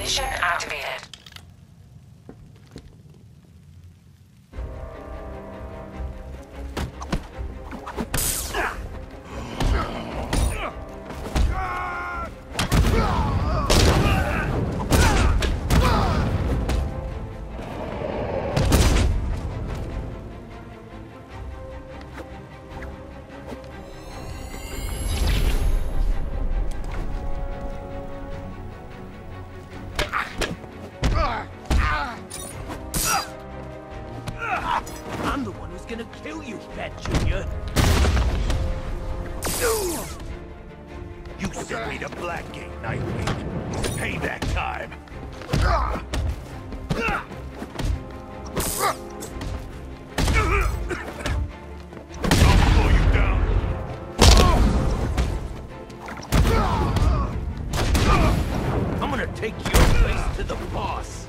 Installation activated. I'm the one who's gonna kill you, Fat Junior. You sent me to Blackgate, Nightwing. It's payback time. I'll blow you down. I'm gonna take your place to the boss.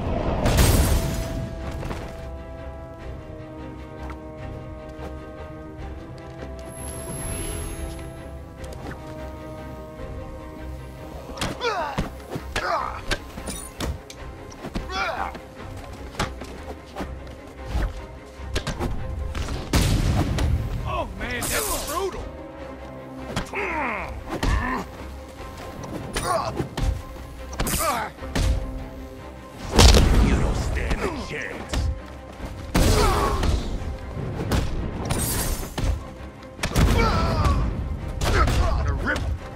Oh man, that's brutal! You don't stand a chance. Gonna rip.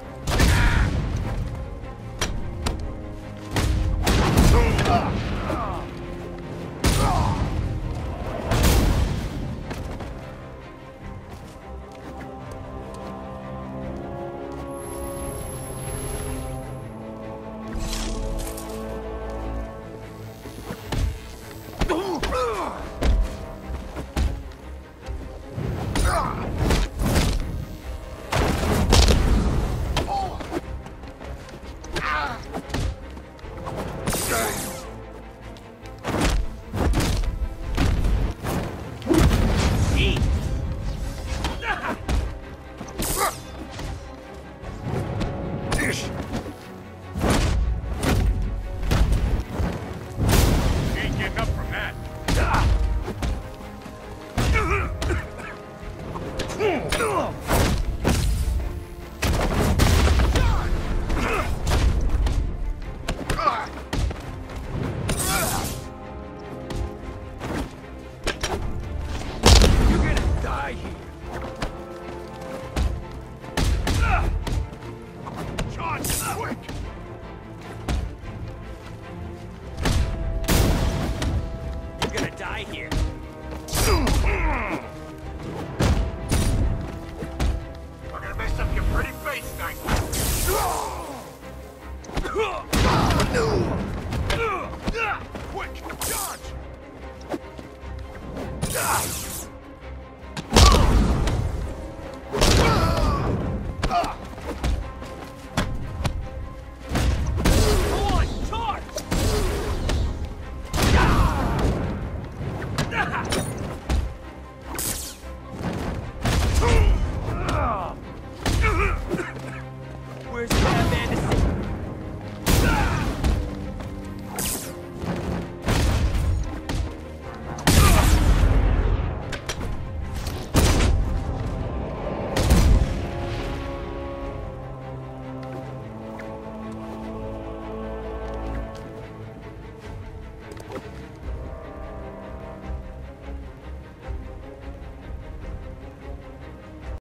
Ain't getting up from that. You're gonna die here. Charge, quick! You're gonna die here. We're gonna mess up your pretty face, Night. Quick, charge!